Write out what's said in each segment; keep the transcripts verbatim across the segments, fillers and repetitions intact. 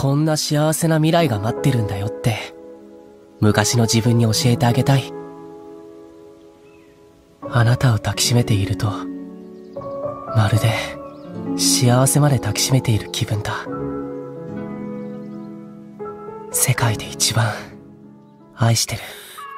こんな幸せな未来が待ってるんだよって昔の自分に教えてあげたい。あなたを抱きしめているとまるで幸せまで抱きしめている気分だ。世界で一番愛してる。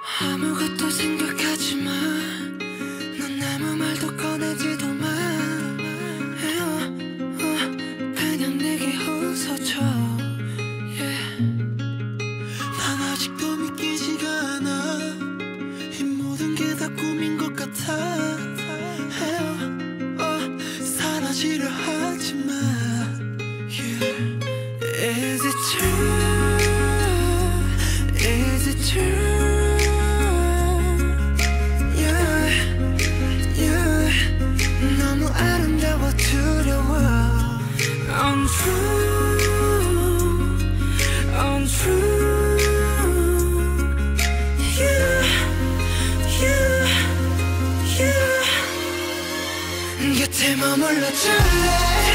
곁에 머물러줄래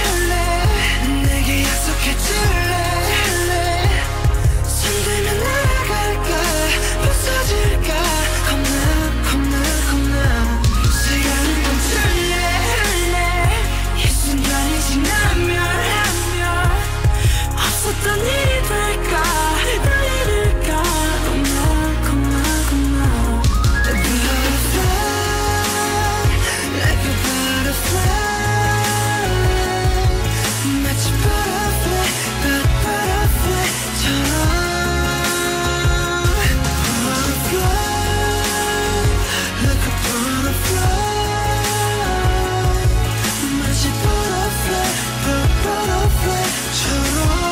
내게 약속해줄래 손들면 날아갈까 부서질까 겁나 겁나 겁나 시간을 멈출래 이 순간이 지나면 없었던 일이 될까 날 잃을까 겁나 겁나 겁나 Butterfly like a butterfly 마치 butterfly but butterfly처럼 Butterfly like a butterfly 마치 butterfly but butterfly처럼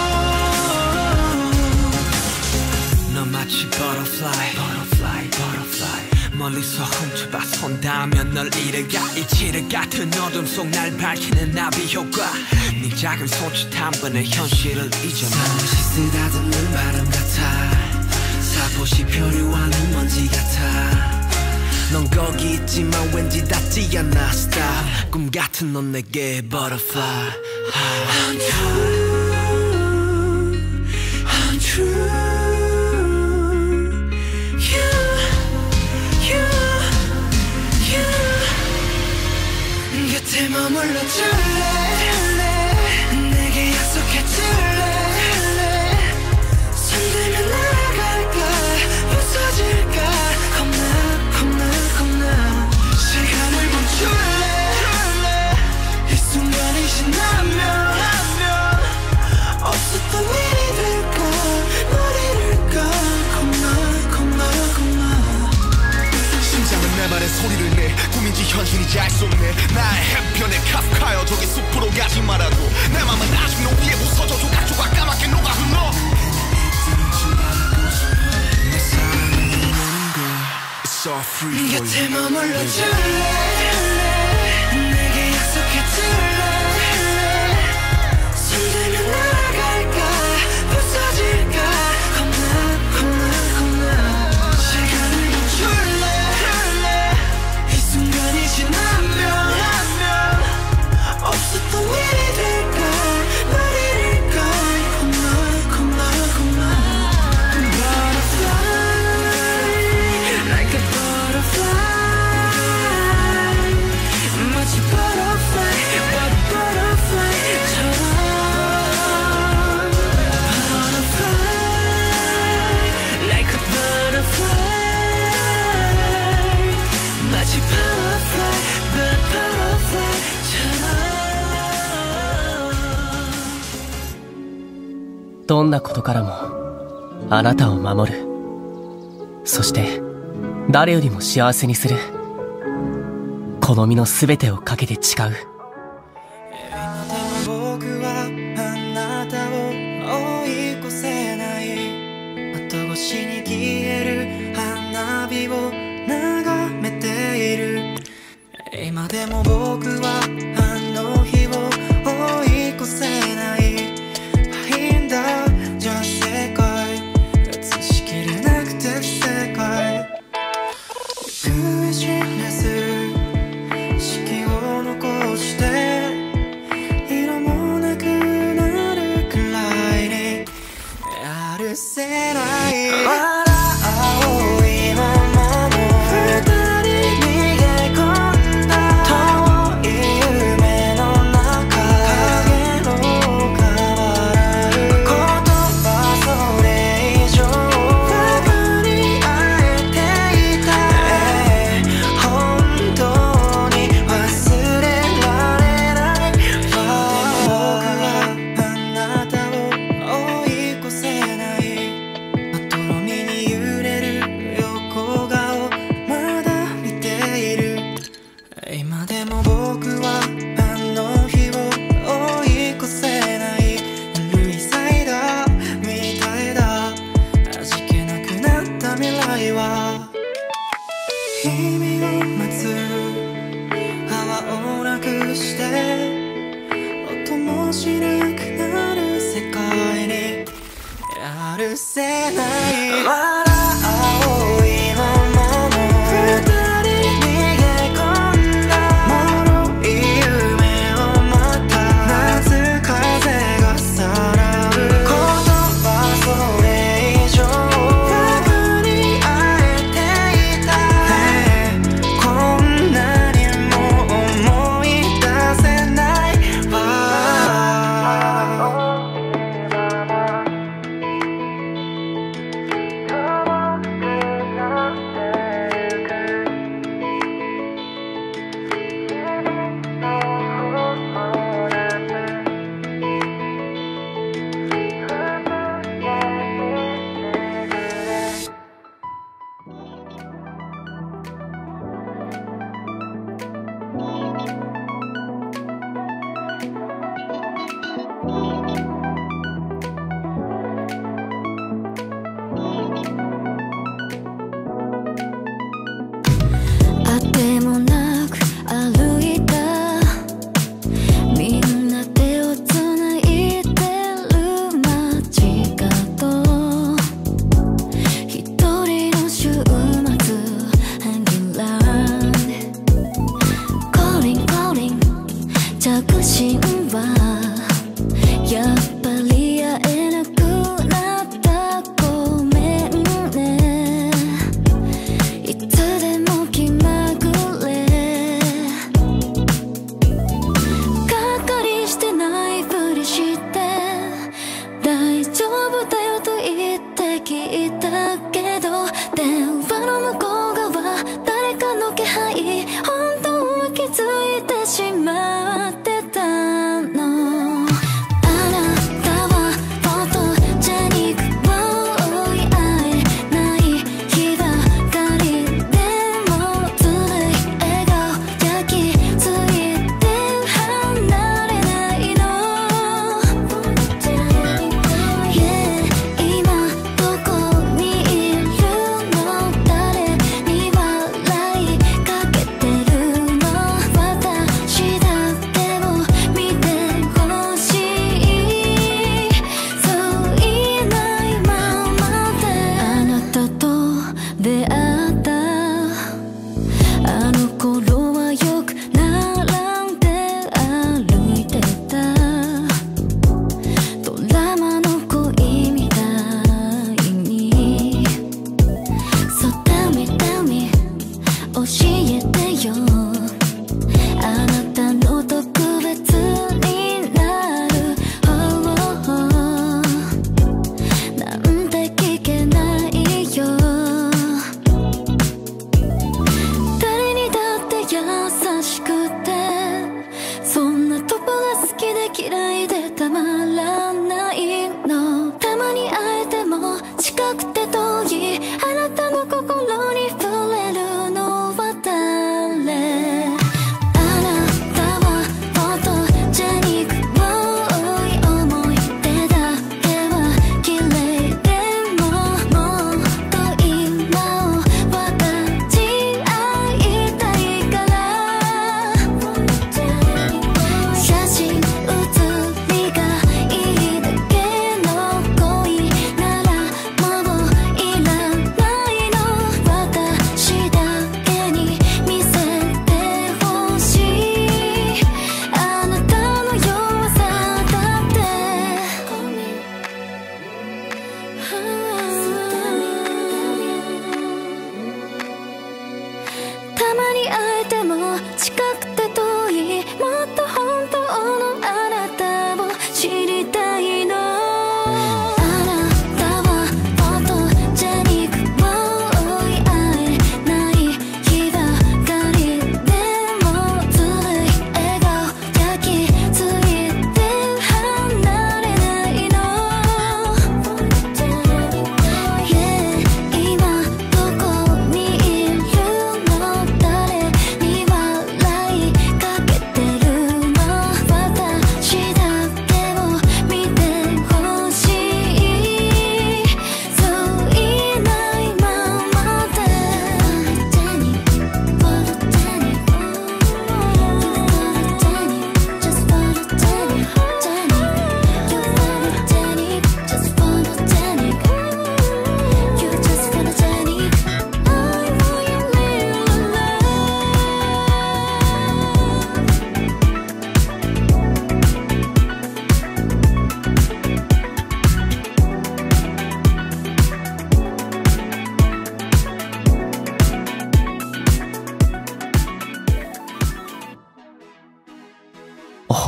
너 마치 butterfly butterfly butterfly 멀리서 훔쳐봐 손 닿으면 널 잃어가 이치를 같은 어둠 속 날 밝히는 나비 효과 네 작은 손짓 한 번에 현실을 잊어놔 잠시 쓰다듬는 바람 같아 살포시 표류하는 먼지 같아 넌 거기 있지만 왠지 닿지 않아 Stop 꿈 같은 넌 내게 butterfly Untrue Untrue 곁에 머물러줄래 내게 약속해줄래 손들면 날아갈까 부서질까 겁나 겁나 겁나 시간을 멈출래 이 순간이 지나면 없었던 일이 될까 널 잃을까 겁나 겁나 겁나 심장은 내 말에 소리를 내 꿈인지 현실인지 알 수 없네 나의 해변에 카프카여 저기 숲으로 가지 말아도 내 맘은 아직 노기에 부서져 조각조각 까맣게 녹아 흘러 내 사랑은 오는 걸 It's all free for you 곁에 머물러줄래 내게 약속해줄래 손들면 날아갈까 부서질까 겁나 겁나 겁나 시간을 멈출래 이 순간이 지나면 없었던 일이 될까 널 잃을까 겁나 겁나 겁나 Butterfly like a butterfly 마치 butterfly but butterfly처럼 Butterfly like a butterfly 마치 butterfly but butterfly처럼 どんなことからもあなたを守る。そして誰よりも幸せにする。この身の全てをかけて誓う。 僕はあなたを追い越せない窓越しに消える花火を眺めている今でも僕はあの日を追い越せないいいんだじゃあ世界映しきれなくて不正解僕へ示す式を残して色もなくなるくらいにせない笑おう今まも二人逃げ込んだ脆い夢をまた夏風がさらう言葉それ以上バカに会えていた、ね、こんなにも思い出せないわあてもなく歩いたみんな手をつないでる街角一人の週末 Hanging round Calling calling 着信はやっぱり会えなくなったごめんねいつでも気まぐれがっかりしてないふりして大丈夫だよと言って聞いたけど電話の向こう側誰かの気配本当は気づいてしまってたのあなたはフォトジェニックを追い会えない日ばかりでもずるい笑顔焼き付いて離れないの Yeah 今どこにいるの誰に笑いかけてるの私だけを見てほしいそう言えないままであなたと出会ったあの頃はよく並んで歩いてたドラマの恋みたいに So tell me tell me 教えてよあなたの特別になる方なんて聞けないよ誰にだって優しくてそんなとこが好きで嫌いでたまらないのたまに会えても近くて遠いあなたの心に触れるのは誰あなたはフォトジェニックを追い思い出だけは綺麗でももっと今を分かち合いたいから写真写りが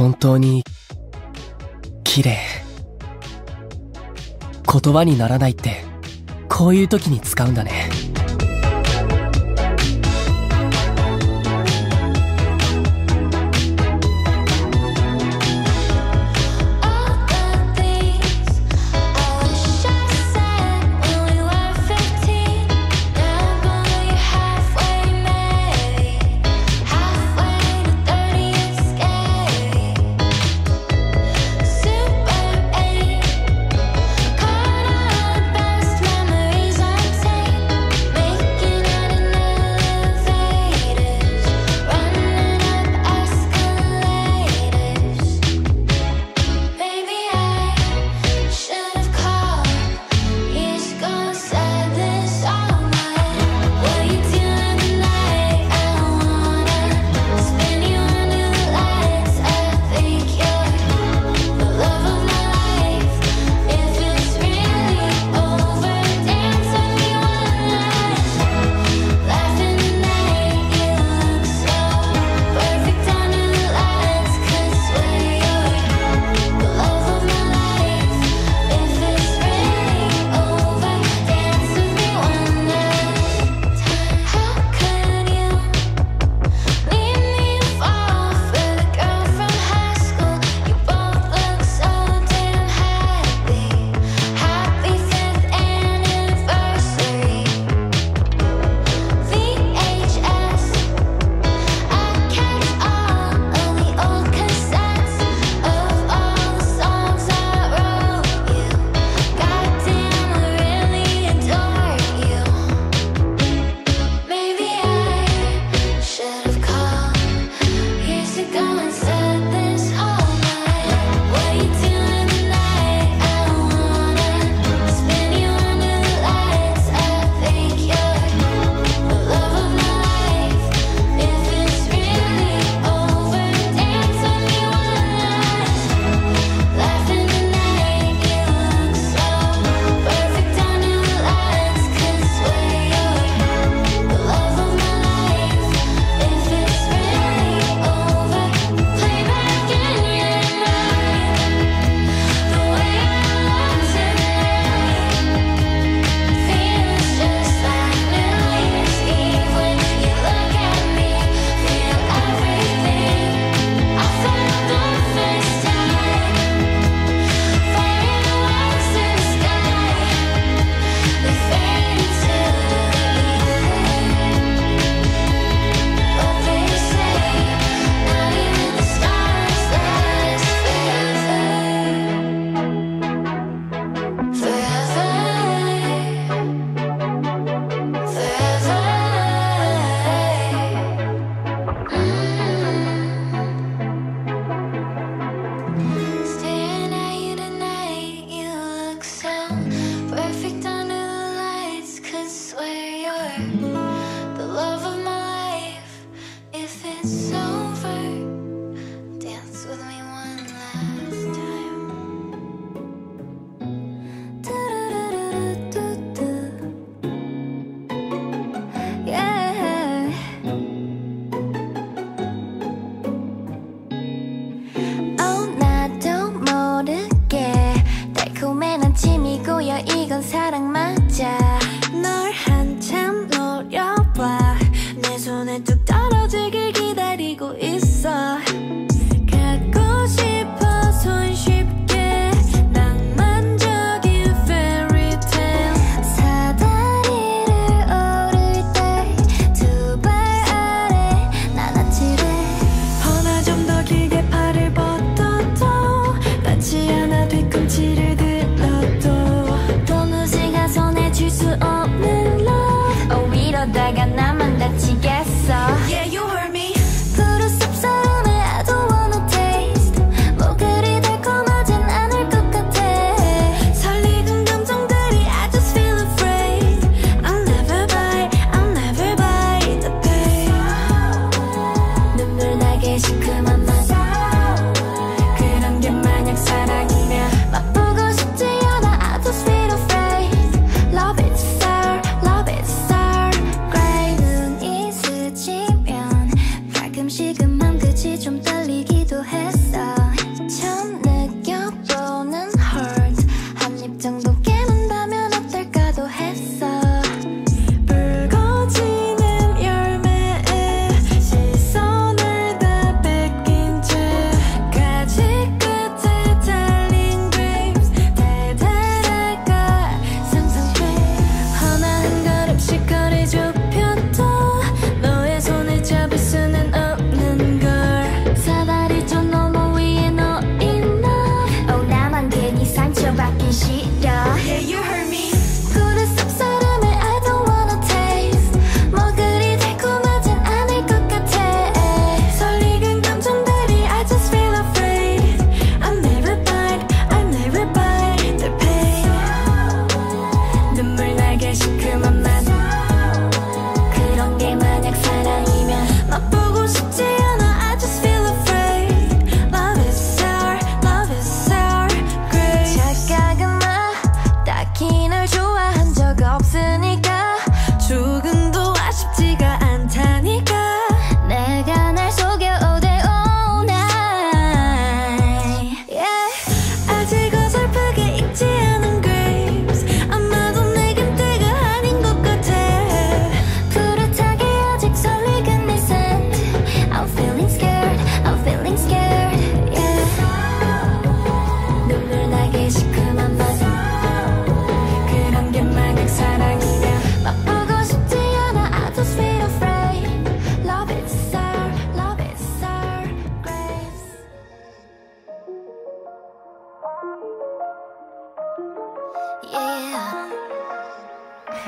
本当に綺麗。言葉にならないってこういう時に使うんだね。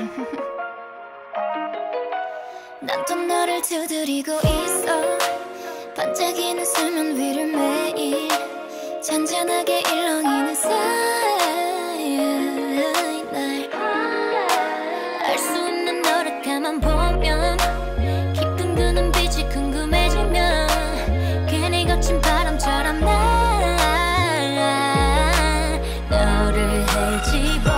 난 또 너를 두드리고 있어. 반짝이는 수면 위를 매일 잔잔하게 일렁이는 사이. 날 알 수 없는 너를 가만 보면 깊은 그 눈빛이 궁금해지면 괜히 거친 바람처럼 난 너를 헤집어.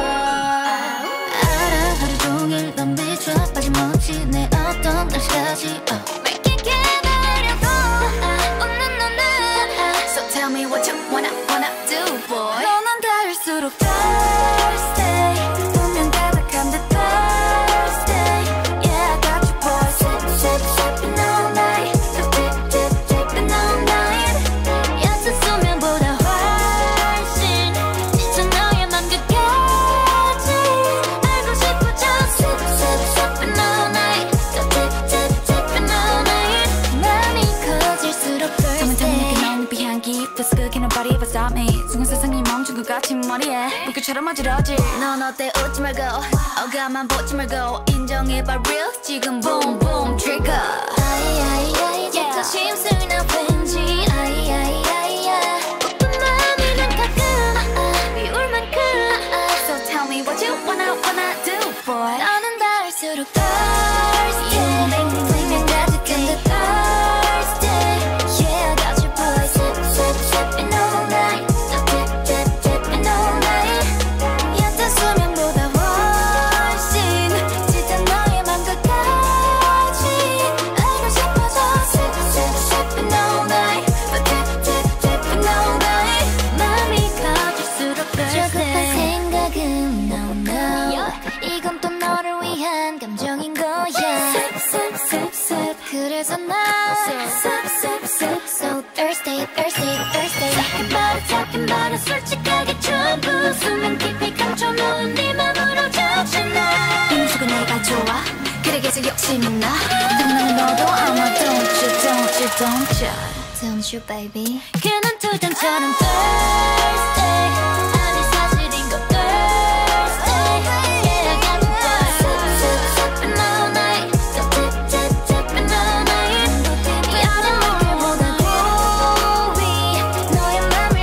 알아 하루 종일 넌 비춰 빠짐없이 내 어떤 날씨까지 uh. Make it get 하려고 웃는 너는 So tell me what you wanna wanna do boy. 너는 닿을수록 thirsty 분명 가득한 듯 thirsty. Yeah I got you boy. Sip sip sipping all night. So dip dip dipping all night. 얕은 수면보다 훨씬 진짜 너의 맘 끝까지 알고 싶어. Just sip sip sipping all night. So dip dip dipping all night. 맘이 커질수록 thirsty. 잠을 잠 내게 넣은 네 향기 Feels good can nobody ever stop me. 순간 세상이 멈춘 것 같은 머리에 물결처럼 어지러지. 넌 어때 웃지 말고 어감만 보지 말고 인정해봐 real 지금 boom boom trigger. 아이아이아이 자존심 쓰나 왠지 아이아이아이야 오픈 맘이 난 가끔 미울 만큼 So tell me what you wanna wanna do boy. 너는 닿을수록 thirsty 분명 가득한 듯 thirsty. Yeah I got you boy. Sip sip sipping all night. So dip dip dipping all night. 얕은 수면보다 훨씬 진짜 너의 맘 끝까지 알고 싶어져. Sip sip sipping all night. But dip dip dipping all night. 맘이 커질수록 thirsty. 조급한 생각은 no no. 이건 또 너를 위한 감정인 거야. Sip sip sip sip. 그래서 난 sip sip sip so thirsty thirsty thirsty. Talking about it talking about it 솔직하게 전부 수면 깊이 감춰놓은 네 맘으로 적셔놔. 이 모습은 내가 좋아 그래 계속 욕심이 나. 당연히 너도 아마 don't you don't you don't you don't you baby. 그 눈두덩처럼 thirsty 아니 사실인 거 thirsty. Yeah I got you boy. Sip sip sipping all night. So dip dip dipping all night. 이 아는 물결보다 고위 너의 맘을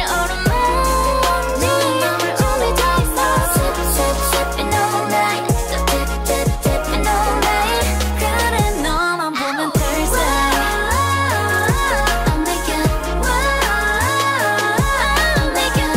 얼어먹는 맘을 오래 더 있어. Sip sip sipping all night. So dip dip dipping all night. 그래 너만 보면 thirsty. Oh my god, oh my god.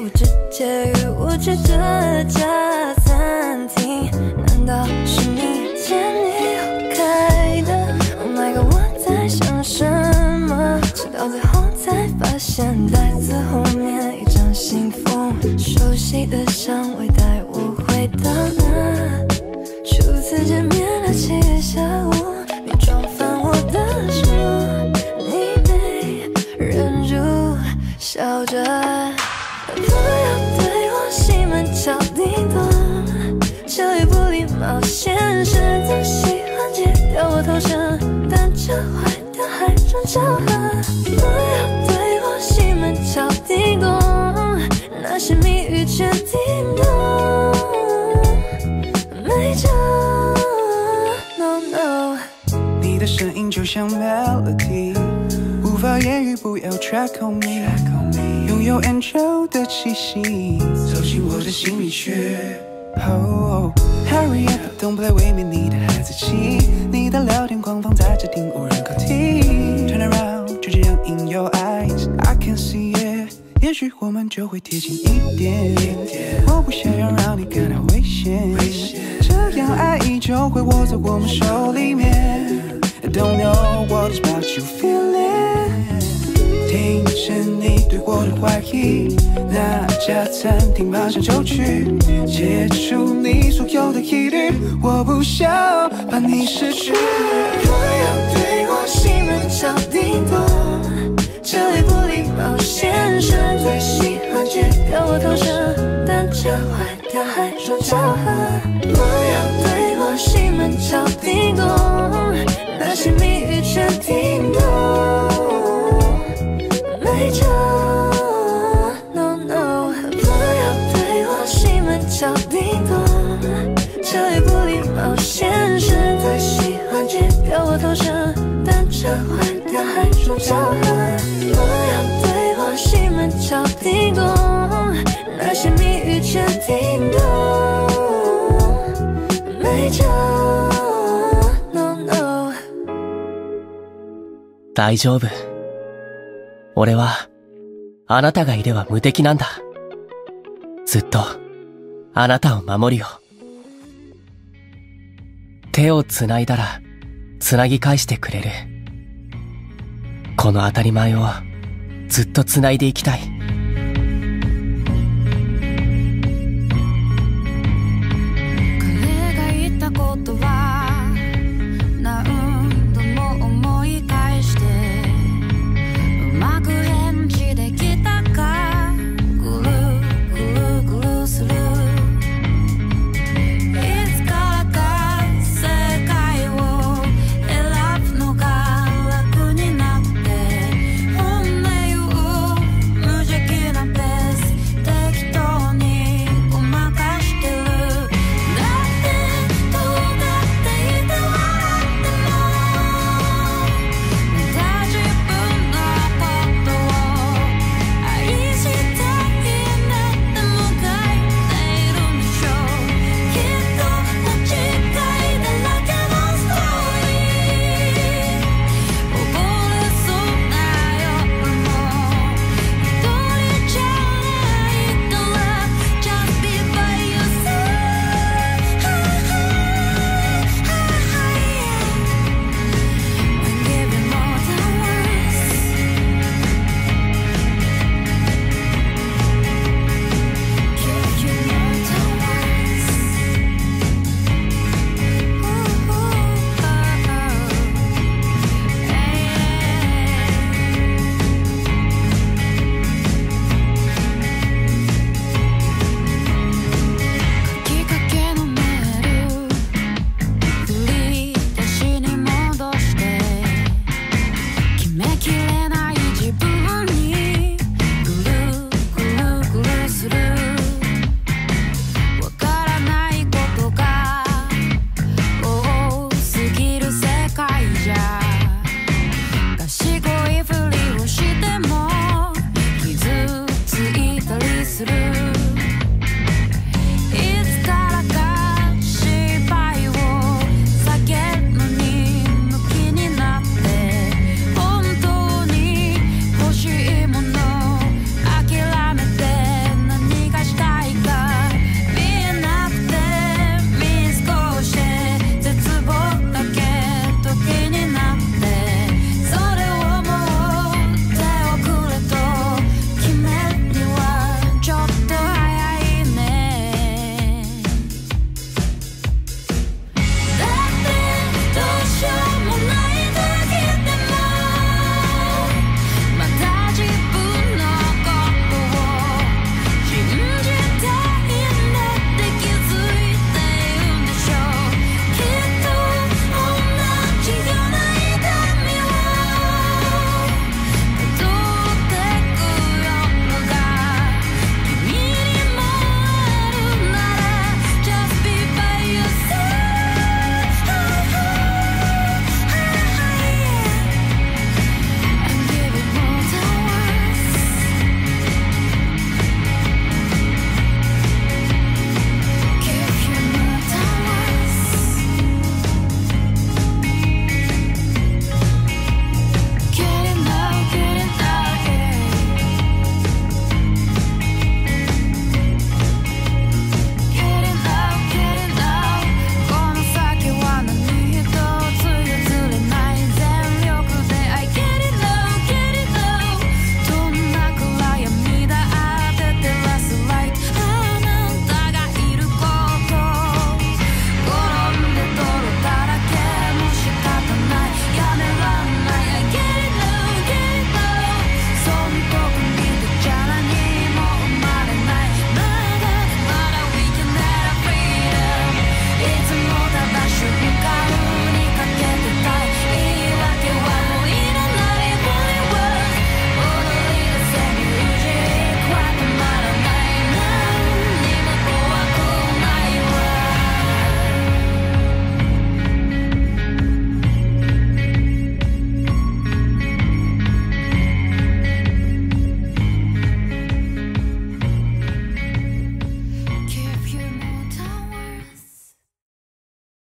无直接约我去这家餐厅，难道是你前女友开的 ？Oh my god， 我在想什么？直到最后才发现，袋子后面一张信封，熟悉的香味带我回到那初次见面的七月下午，你撞翻我的书，你没忍住笑着，不要对我西门敲叮咚，这也不礼貌，现实总喜欢揭掉我头上，但这坏掉还装巧合，不要对我西门敲叮咚，那些谜语却叮咚没辙 ，no no。 你的声音就像 melody， 无法言语，不要 track on me， 拥有研究的气息，走进我的心里去。Oh, hurry up, don't play with me， 你的孩子气，你的聊天狂放在这厅无人可听。Turn around， 就这样 in your eyes， I can see it。也许我们就会贴近一点，我不想要让你感到危险，这样爱意就会握在我们手里面。I don't know what is about you feeling， 听见你对我的怀疑，那家餐厅马上就去，解除你所有的疑虑，我不想把你失去。不要对我西门敲叮咚，这也不礼貌，先生最喜欢揭掉我头上，但这坏掉还装巧合。不要对我西门敲叮咚，那些谜语却叮咚没辙 ，no no。不要对我西门敲叮咚，这也不礼貌，先生最喜欢揭掉我头上，但这坏掉还装巧合。不要对我西门敲叮咚，那些谜语却叮咚没辙 ，no no。 大丈夫。俺は、あなたがいれば無敵なんだ。ずっと、あなたを守るよ。手を繋いだら、繋ぎ返してくれる。この当たり前を、ずっと繋いでいきたい。